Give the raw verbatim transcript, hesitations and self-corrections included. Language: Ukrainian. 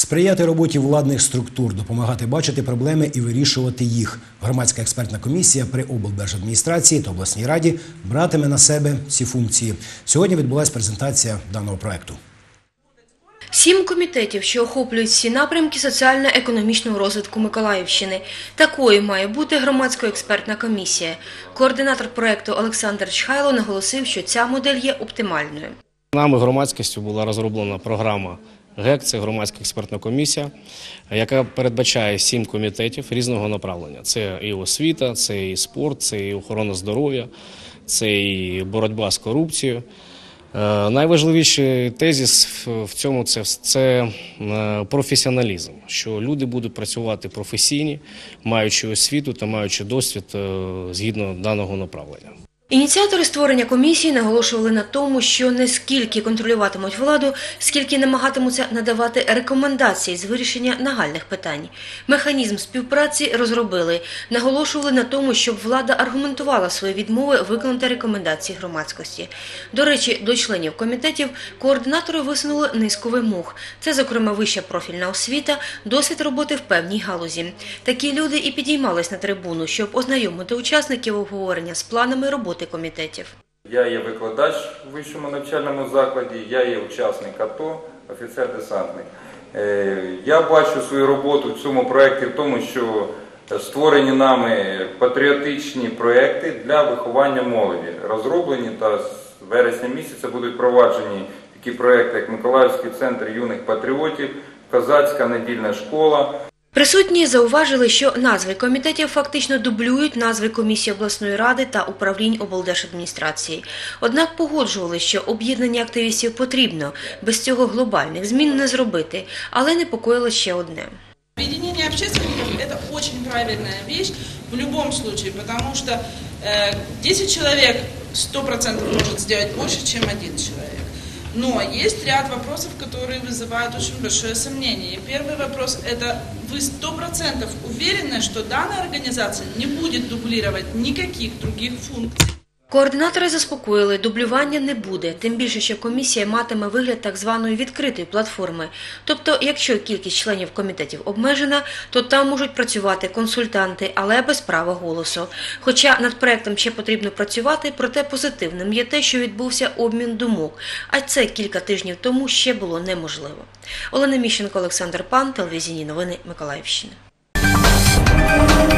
Сприяти роботі владних структур, допомагати бачити проблеми і вирішувати їх. Громадська експертна комісія при облдержадміністрації та обласній раді братиме на себе ці функції. Сьогодні відбулася презентація даного проекту. Сім комітетів, що охоплюють всі напрямки соціально-економічного розвитку Миколаївщини. Такою має бути громадсько-експертна комісія. Координатор проекту Олександр Чхайло наголосив, що ця модель є оптимальною. Нами громадськістю була розроблена програма ГЕК, це громадська експертна комісія, яка передбачає сім комітетів різного направлення. Це і освіта, це і спорт, це і охорона здоров'я, це і боротьба з корупцією. Найважливіший тезис в цьому – це, це професіоналізм, що люди будуть працювати професійні, маючи освіту та маючи досвід згідно даного направлення. Ініціатори створення комісії наголошували на тому, що не скільки контролюватимуть владу, скільки намагатимуться надавати рекомендації з вирішення нагальних питань. Механізм співпраці розробили. Наголошували на тому, щоб влада аргументувала свої відмови виконати рекомендації громадськості. До речі, до членів комітетів координатори висунули низку вимог. Це, зокрема, вища профільна освіта, досвід роботи в певній галузі. Такі люди і підіймались на трибуну, щоб ознайомити учасників обговорення з планами роботи комітетів. Я є викладач в вищому навчальному закладі, я є учасник АТО, офіцер-десантник. Я бачу свою роботу в цьому проєкті в тому, що створені нами патріотичні проєкти для виховання молоді. Розроблені та з вересня місяця будуть впроваджені такі проєкти, як Миколаївський центр юних патріотів, Козацька недільна школа. Присутні зауважили, що назви комітетів фактично дублюють назви комісії обласної ради та управлінь облдержадміністрації. Однак погоджували, що об'єднання активістів потрібно, без цього глобальних змін не зробити, але непокоїло ще одне. Объединение общественников – это очень правильная вещь в любом случае, потому что э, десять человек сто процентов может сделать больше, чем один человек. Но есть ряд вопросов, которые вызывают очень большое сомнение. И первый вопрос – это вы сто процентов уверены, что данная организация не будет дублировать никаких других функций? Координатори заспокоїли, дублювання не буде, тим більше, що комісія матиме вигляд так званої відкритої платформи. Тобто, якщо кількість членів комітетів обмежена, то там можуть працювати консультанти, але без права голосу. Хоча над проектом ще потрібно працювати, проте позитивним є те, що відбувся обмін думок, а це кілька тижнів тому ще було неможливо. Олена Міщенко, Олександр Пан, телевізійні новини Миколаївщини.